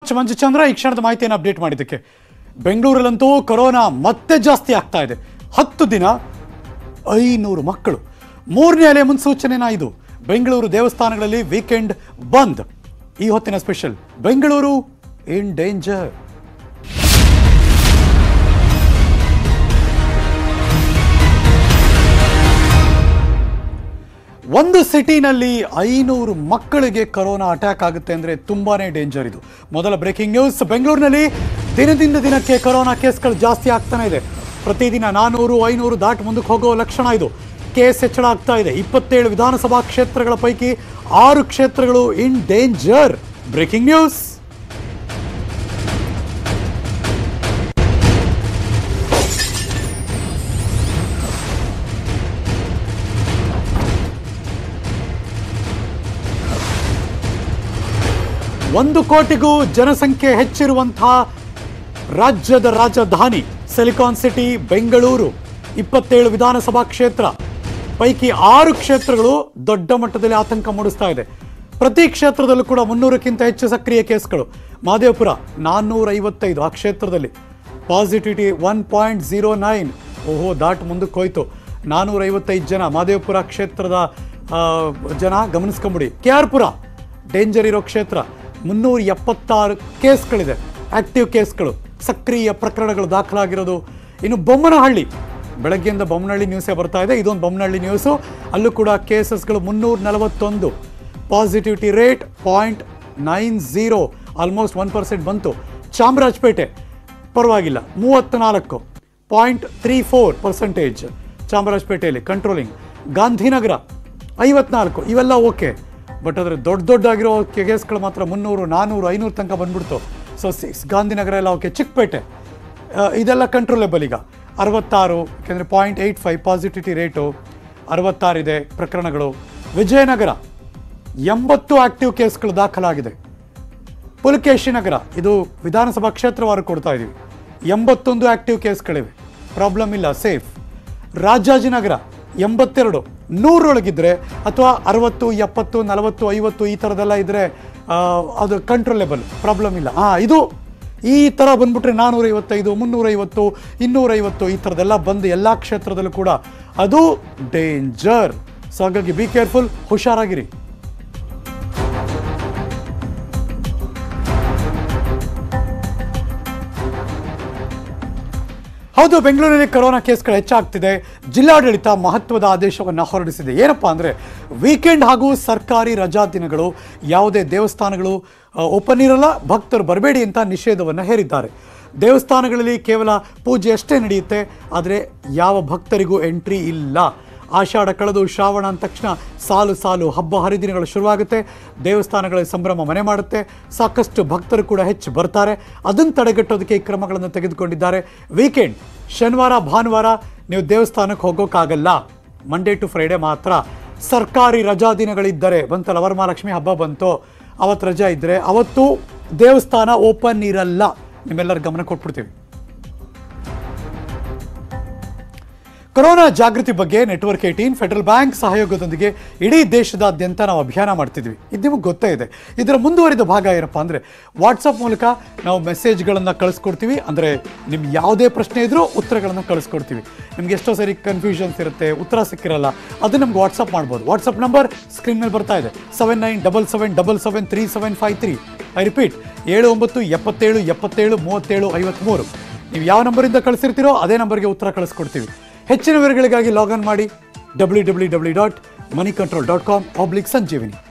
ಮಂಜು ಚಂದ್ರ ಈ ಕ್ಷಣದ ಮಾಹಿತಿಯನ್ನು ಅಪ್ಡೇಟ್ ಮಾಡಿದ್ದಕ್ಕೆ. ಬೆಂಗಳೂರಲ್ಲಂತೂ ಕೊರೋನಾ ಮತ್ತೆ ಜಾಸ್ತಿ ಆಗ್ತಾ ಇದೆ. 10 ದಿನ 500 ಮಕ್ಕಳು. 3ನೇ ಅಲೆ ಮುನ್ಸೂಚನೆನಾ ಇದು. ಬೆಂಗಳೂರು ದೇವಸ್ಥಾನಗಳಲ್ಲಿ ವೀಕೆಂಡ್ ಬಂದ್. ಈ ಹೊತ್ತಿನ ಸ್ಪೆಷಲ್ ಬೆಂಗಳೂರು ಇನ್ ಡೇಂಜರ್. ಒಂದು ಸಿಟಿನಲ್ಲಿ 500 ಮಕ್ಕಳಿಗೆ ಕೊರೋನಾ ಅಟ್ಯಾಕ್ ಆಗುತ್ತೆ ಅಂದರೆ ತುಂಬಾನೇ ಡೇಂಜರ್ ಇದು. ಮೊದಲ ಬ್ರೇಕಿಂಗ್ ನ್ಯೂಸ್. ಬೆಂಗಳೂರಿನಲ್ಲಿ ದಿನದಿಂದ ದಿನಕ್ಕೆ ಕೊರೋನಾ ಕೇಸ್ಗಳು ಜಾಸ್ತಿ ಆಗ್ತಾನೆ ಇದೆ. ಪ್ರತಿದಿನ 400 500 ದಾಟಿ ಮುಂದಕ್ಕೆ ಹೋಗೋ ಲಕ್ಷಣ ಇದು. ಕೇಸ್ ಹೆಚ್ಚಳ ಆಗ್ತಾ ಇದೆ. 27 ವಿಧಾನಸಭಾ ಕ್ಷೇತ್ರಗಳ ಪೈಕಿ 6 ಕ್ಷೇತ್ರಗಳು ಇನ್ ಡೇಂಜರ್. Breaking news. ಒಂದು ಕೋಟಿಗೂ ಜನಸಂಖ್ಯೆ ಹೆಚ್ಚಿರುವಂತಹ ರಾಜ್ಯದ ರಾಜಧಾನಿ ಸಿಲಿಕಾನ್ ಸಿಟಿ ಬೆಂಗಳೂರು. 27 ವಿಧಾನಸಭಾ ಕ್ಷೇತ್ರ ಪೈಕಿ 6 ಕ್ಷೇತ್ರಗಳು ದೊಡ್ಡ ಮಟ್ಟದಲ್ಲಿ ಆತಂಕ ಮೂಡಿಸ್ತಾ ಇದೆ. ಪ್ರತಿ ಕ್ಷೇತ್ರದಲ್ಲೂ ಕೂಡ 300ಕ್ಕಿಂತ ಹೆಚ್ಚು ಸಕ್ರಿಯ ಕೇಸ್ಗಳು. ಮಹದೇವಪುರ 455 ಆ ಕ್ಷೇತ್ರದಲ್ಲಿ. ಪಾಸಿಟಿವಿಟಿ 1.09. ಓಹೋ, ದಾಟ್ ಮುಂದಕ್ಕೆ ಹೋಯ್ತು. 455 ಜನ ಮಹದೇವಪುರ ಕ್ಷೇತ್ರದ ಜನ ಗಮನಿಸ್ಕೊಂಬಿಡಿ. KR ಪುರ ಡೇಂಜರ್ ಇರೋ ಕ್ಷೇತ್ರ. 376 ಕೇಸ್ಗಳಿದೆ, ಆಕ್ಟಿವ್ ಕೇಸ್ಗಳು, ಸಕ್ರಿಯ ಪ್ರಕರಣಗಳು ದಾಖಲಾಗಿರೋದು. ಇನ್ನು ಬೊಮ್ಮನಹಳ್ಳಿ, ಬೆಳಗ್ಗೆಯಿಂದ ಬೊಮ್ಮನಹಳ್ಳಿ ನ್ಯೂಸೇ ಬರ್ತಾ ಇದೆ. ಇದೊಂದು ಬೊಮ್ಮನಹಳ್ಳಿ ನ್ಯೂಸು. ಅಲ್ಲೂ ಕೂಡ ಕೇಸಸ್ಗಳು 341. ಪಾಸಿಟಿವಿಟಿ ರೇಟ್ 0.90, ಆಲ್ಮೋಸ್ಟ್ 1% ಬಂತು. ಚಾಮರಾಜಪೇಟೆ ಪರವಾಗಿಲ್ಲ, 34, 0.34%. ಚಾಮರಾಜಪೇಟೆಯಲ್ಲಿ ಕಂಟ್ರೋಲಿಂಗ್. ಗಾಂಧಿನಗರ 54, ಇವೆಲ್ಲ ಓಕೆ. ಬಟ್ ಆದರೆ ದೊಡ್ಡದಾಗಿರೋ ಕೇಸ್ಗಳು ಮಾತ್ರ 300, 400, 500 ತನಕ ಬಂದ್ಬಿಡ್ತು. ಸೊ ಗಾಂಧಿನಗರ ಎಲ್ಲ ಓಕೆ. ಚಿಕ್ಕಪೇಟೆ ಇದೆಲ್ಲ ಕಂಟ್ರೋಲೇಬಲ್ ಈಗ. 66, ಯಾಕೆಂದರೆ 0.85 ಪಾಸಿಟಿವಿಟಿ ರೇಟು. 66 ಇದೆ ಪ್ರಕರಣಗಳು. ವಿಜಯನಗರ 80 ಆಕ್ಟಿವ್ ಕೇಸ್ಗಳು ದಾಖಲಾಗಿದೆ. ಪುಲಕೇಶಿ ನಗರ, ಇದು ವಿಧಾನಸಭಾ ಕ್ಷೇತ್ರವಾರು ಕೊಡ್ತಾ ಇದ್ದೀವಿ, 81 ಆಕ್ಟಿವ್ ಕೇಸ್ಗಳಿವೆ, ಪ್ರಾಬ್ಲಮ್ ಇಲ್ಲ, ಸೇಫ್. ರಾಜಾಜಿನಗರ 82, 100 ಅಥವಾ 60, 70, 40, 50 ಈ ಥರದ್ದೆಲ್ಲ ಇದ್ದರೆ ಅದು ಕಂಟ್ರೋಲೇಬಲ್, ಪ್ರಾಬ್ಲಮ್ ಇಲ್ಲ. ಇದು ಈ ಥರ ಬಂದ್ಬಿಟ್ರೆ 455, 350, 250 ಈ ಥರದ್ದೆಲ್ಲ ಬಂದು ಎಲ್ಲ ಕ್ಷೇತ್ರದಲ್ಲೂ ಕೂಡ ಅದು ಡೇಂಜರ್. ಸೊ ಹಾಗಾಗಿ ಬಿ ಕೇರ್ಫುಲ್, ಹುಷಾರಾಗಿರಿ. ಹೌದು, ಬೆಂಗಳೂರಿನಲ್ಲಿ ಕೊರೋನಾ ಕೇಸ್ಗಳು ಹೆಚ್ಚಾಗ್ತಿದೆ. ಜಿಲ್ಲಾಡಳಿತ ಮಹತ್ವದ ಆದೇಶವನ್ನು ಹೊರಡಿಸಿದೆ. ಏನಪ್ಪ ಅಂದರೆ, ವೀಕೆಂಡ್ ಹಾಗೂ ಸರ್ಕಾರಿ ರಜಾ ದಿನಗಳು ಯಾವುದೇ ದೇವಸ್ಥಾನಗಳು ಓಪನ್ ಇರಲ್ಲ, ಭಕ್ತರು ಬರಬೇಡಿ ಅಂತ ನಿಷೇಧವನ್ನು ಹೇರಿದ್ದಾರೆ. ದೇವಸ್ಥಾನಗಳಲ್ಲಿ ಕೇವಲ ಪೂಜೆ ಅಷ್ಟೇ ನಡೆಯುತ್ತೆ, ಆದರೆ ಯಾವ ಭಕ್ತರಿಗೂ ಎಂಟ್ರಿ ಇಲ್ಲ. ಆಷಾಢ ಕಳೆದು ಶ್ರಾವಣ ಅಂದ ತಕ್ಷಣ ಸಾಲು ಸಾಲು ಹಬ್ಬ ಹರಿದಿನಗಳು ಶುರುವಾಗುತ್ತೆ. ದೇವಸ್ಥಾನಗಳ ಸಂಭ್ರಮ ಮನೆ ಮಾಡುತ್ತೆ. ಸಾಕಷ್ಟು ಭಕ್ತರು ಕೂಡ ಹೆಚ್ಚು ಬರ್ತಾರೆ. ಅದನ್ನು ತಡೆಗಟ್ಟೋದಕ್ಕೆ ಈ ಕ್ರಮಗಳನ್ನು ತೆಗೆದುಕೊಂಡಿದ್ದಾರೆ. ವೀಕೆಂಡ್ ಶನಿವಾರ ಭಾನುವಾರ ನೀವು ದೇವಸ್ಥಾನಕ್ಕೆ ಹೋಗೋಕ್ಕಾಗಲ್ಲ. ಮಂಡೇ ಟು ಫ್ರೈಡೇ ಮಾತ್ರ. ಸರ್ಕಾರಿ ರಜಾ ದಿನಗಳಿದ್ದರೆ, ಬಂತಲ್ಲ ವರಮಹಾಲಕ್ಷ್ಮಿ ಹಬ್ಬ ಬಂತು, ಅವತ್ತು ರಜಾ ಇದ್ದರೆ ಅವತ್ತು ದೇವಸ್ಥಾನ ಓಪನ್ ಇರಲ್ಲ. ನಿಮ್ಮೆಲ್ಲರ ಗಮನ ಕೊಟ್ಬಿಡ್ತೀವಿ. ಕೊರೋನಾ ಜಾಗೃತಿ ಬಗ್ಗೆ ನೆಟ್ವರ್ಕ್ 18 ಫೆಡರಲ್ ಬ್ಯಾಂಕ್ ಸಹಯೋಗದೊಂದಿಗೆ ಇಡೀ ದೇಶದಾದ್ಯಂತ ನಾವು ಅಭಿಯಾನ ಮಾಡ್ತಿದ್ವಿ. ಇದು ನಿಮಗೆ ಗೊತ್ತೇ ಇದೆ. ಇದರ ಮುಂದುವರಿದ ಭಾಗ ಏನಪ್ಪ ಅಂದರೆ, ವಾಟ್ಸಪ್ ಮೂಲಕ ನಾವು ಮೆಸೇಜ್ಗಳನ್ನು ಕಳಿಸ್ಕೊಡ್ತೀವಿ. ಅಂದರೆ ನಿಮ್ಗೆ ಯಾವುದೇ ಪ್ರಶ್ನೆ ಇದ್ರೂ ಉತ್ತರಗಳನ್ನು ಕಳಿಸ್ಕೊಡ್ತೀವಿ. ನಿಮ್ಗೆ ಎಷ್ಟೋ ಸರಿ ಕನ್ಫ್ಯೂಷನ್ಸ್ ಇರುತ್ತೆ, ಉತ್ತರ ಸಿಕ್ಕಿರಲ್ಲ, ಅದು ನಮ್ಗೆ ವಾಟ್ಸಪ್ ಮಾಡ್ಬೋದು. ವಾಟ್ಸಪ್ ನಂಬರ್ ಸ್ಕ್ರೀನ್ ಮೇಲೆ ಬರ್ತಾ ಇದೆ, 7977773753. I repeat, 7977 77 37 53. ನೀವು ಯಾವ ನಂಬರಿಂದ ಕಳಿಸಿರ್ತೀರೋ ಅದೇ ನಂಬರ್ಗೆ ಉತ್ತರ ಕಳಿಸ್ಕೊಡ್ತೀವಿ. ಹೆಚ್ಚಿನ ವಿವರಗಳಿಗಾಗಿ ಲಾಗಿನ್ ಮಾಡಿ www.moneycontrol.com/ಸಂಜೀವಿನಿ.